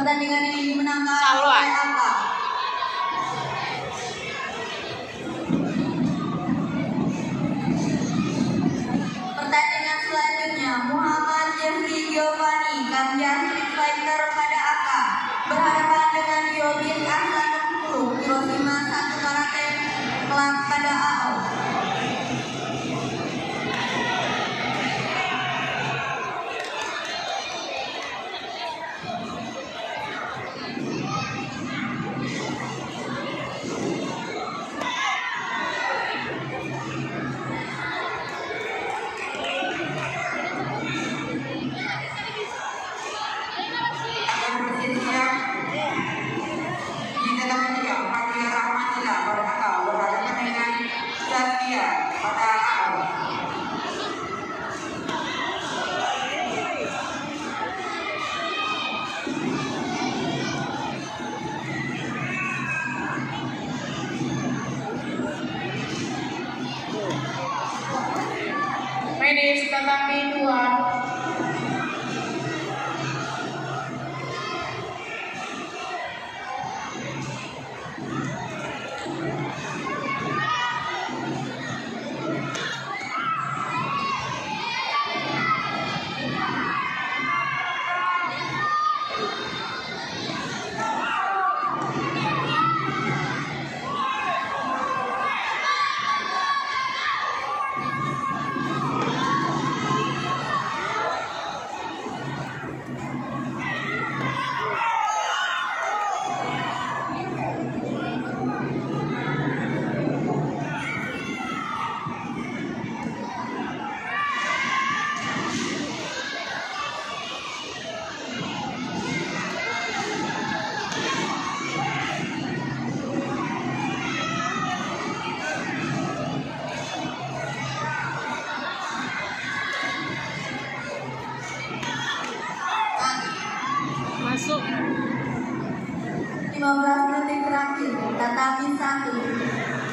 Pertandingan ini dimenangkan Salwa. oleh apa? Pertandingan selanjutnya Muhammad Jeffrey Giovanni Kamjar Street Fighter pada AK berhadapan dengan Yobin Ahsan 10 Hiroshima 1 Karate Club pada AO. Finish tetapi tuan. Masuk 15 detik terakhir, tatami 1.